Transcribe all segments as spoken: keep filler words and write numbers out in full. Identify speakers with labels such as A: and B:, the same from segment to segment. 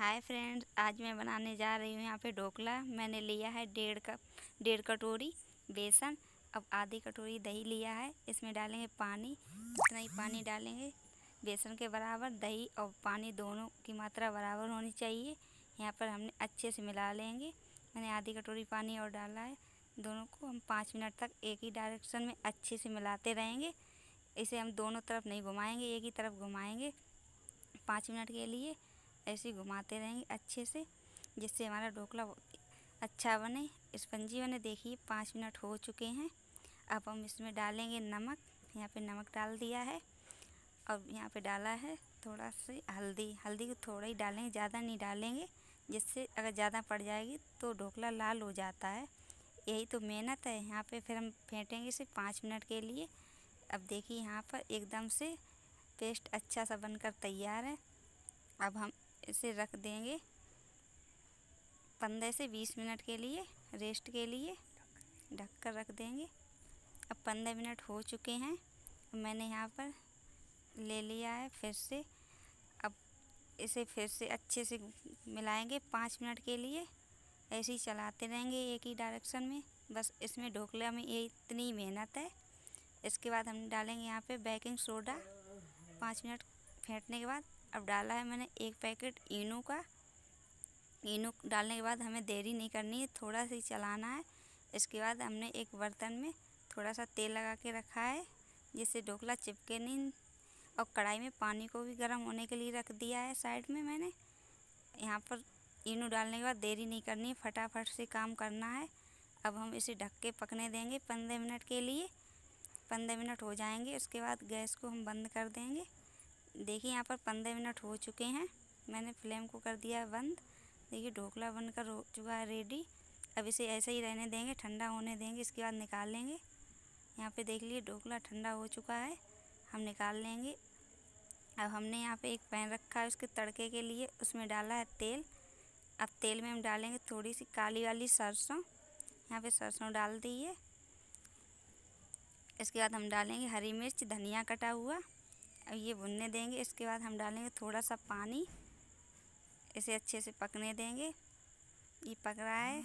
A: Hi friends, आज मैं बनाने जा रही हूँ यहाँ पे ढोकला। मैंने लिया है डेढ़ कप डेढ़ कटोरी बेसन। अब आधी कटोरी दही लिया है, इसमें डालेंगे पानी। इतना ही पानी डालेंगे, बेसन के बराबर दही और पानी दोनों की मात्रा बराबर होनी चाहिए। यहाँ पर हमने अच्छे से मिला लेंगे। मैंने आधी कटोरी पानी और डाला है। दोनों को हम पाँच मिनट तक एक ही डायरेक्शन में अच्छे से मिलाते रहेंगे। इसे हम दोनों तरफ नहीं घुमाएंगे, एक ही तरफ घुमाएंगे पाँच मिनट के लिए। ऐसे ही घुमाते रहेंगे अच्छे से, जिससे हमारा ढोकला अच्छा बने, स्पंजी बने। देखिए पाँच मिनट हो चुके हैं। अब हम इसमें डालेंगे नमक। यहाँ पे नमक डाल दिया है। अब यहाँ पे डाला है थोड़ा सी हल्दी। हल्दी को थोड़ा ही डालेंगे, ज़्यादा नहीं डालेंगे, जिससे अगर ज़्यादा पड़ जाएगी तो ढोकला लाल हो जाता है। यही तो मेहनत है। यहाँ पे फिर हम फेंटेंगे इसे पाँच मिनट के लिए। अब देखिए यहाँ पर एकदम से पेस्ट अच्छा सा बनकर तैयार है। अब हम इसे रख देंगे पंद्रह से बीस मिनट के लिए, रेस्ट के लिए ढक कर रख देंगे। अब पंद्रह मिनट हो चुके हैं। मैंने यहाँ पर ले लिया है फिर से। अब इसे फिर से अच्छे से मिलाएंगे पाँच मिनट के लिए। ऐसे ही चलाते रहेंगे एक ही डायरेक्शन में। बस इसमें ढोकला में ये इतनी मेहनत है। इसके बाद हम डालेंगे यहाँ पे बेकिंग सोडा। पाँच मिनट फेंटने के बाद अब डाला है मैंने एक पैकेट इनो का। इनो डालने के बाद हमें देरी नहीं करनी है, थोड़ा सा ही चलाना है। इसके बाद हमने एक बर्तन में थोड़ा सा तेल लगा के रखा है, जिससे ढोकला चिपके नहीं। और कढ़ाई में पानी को भी गर्म होने के लिए रख दिया है साइड में मैंने। यहाँ पर इनो डालने के बाद देरी नहीं करनी है, फटाफट से काम करना है। अब हम इसे ढक के पकने देंगे पंद्रह मिनट के लिए। पंद्रह मिनट हो जाएंगे, उसके बाद गैस को हम बंद कर देंगे। देखिए यहाँ पर पंद्रह मिनट हो चुके हैं। मैंने फ्लेम को कर दिया है बंद। देखिए ढोकला बनकर हो चुका है रेडी। अब इसे ऐसे ही रहने देंगे, ठंडा होने देंगे। इसके बाद निकाल लेंगे। यहाँ पे देख लीजिए ढोकला ठंडा हो चुका है, हम निकाल लेंगे। अब हमने यहाँ पे एक पैन रखा है उसके तड़के के लिए, उसमें डाला है तेल। अब तेल में हम डालेंगे थोड़ी सी काली वाली सरसों। यहाँ पे सरसों डाल दी है। इसके बाद हम डालेंगे हरी मिर्च, धनिया कटा हुआ। अब ये भुनने देंगे। इसके बाद हम डालेंगे थोड़ा सा पानी। इसे अच्छे से पकने देंगे। ये पक रहा है।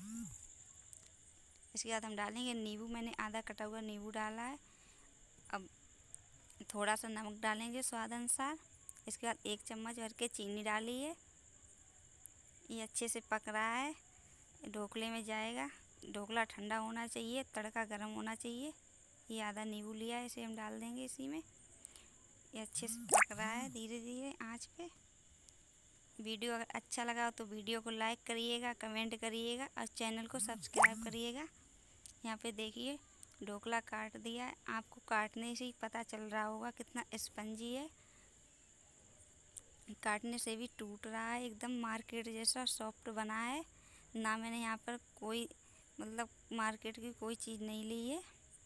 A: इसके बाद हम डालेंगे नींबू। मैंने आधा कटा हुआ नींबू डाला है। अब थोड़ा सा नमक डालेंगे स्वाद अनुसार। इसके बाद एक चम्मच भर के चीनी डाली है। ये अच्छे से पक रहा है, ढोकले में जाएगा। ढोकला ठंडा होना चाहिए, तड़का गर्म होना चाहिए। ये आधा नींबू लिया है, इसे हम डाल देंगे इसी में। ये अच्छे से पक रहा है धीरे धीरे आंच पे। वीडियो अगर अच्छा लगा हो तो वीडियो को लाइक करिएगा, कमेंट करिएगा और चैनल को सब्सक्राइब करिएगा। यहाँ पे देखिए ढोकला काट दिया है। आपको काटने से ही पता चल रहा होगा कितना स्पंजी है। काटने से भी टूट रहा है, एकदम मार्केट जैसा सॉफ्ट बना है। ना मैंने यहाँ पर कोई मतलब मार्केट की कोई चीज़ नहीं ली है।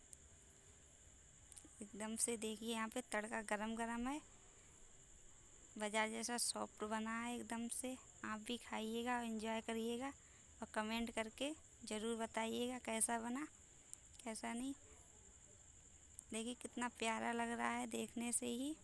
A: एकदम से देखिए यहाँ पे तड़का गरम गरम है, बाजार जैसा सॉफ्ट बना है एकदम से। आप भी खाइएगा और एंजॉय करिएगा और कमेंट करके ज़रूर बताइएगा कैसा बना कैसा नहीं। देखिए कितना प्यारा लग रहा है देखने से ही।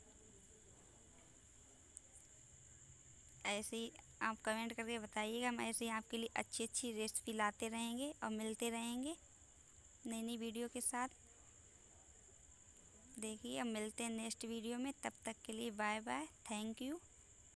A: ऐसे ही आप कमेंट करके बताइएगा। हम ऐसे ही आपके लिए अच्छी अच्छी रेसिपी लाते रहेंगे और मिलते रहेंगे नई नई वीडियो के साथ। देखिए अब मिलते हैं नेक्स्ट वीडियो में। तब तक के लिए बाय बाय, थैंक यू।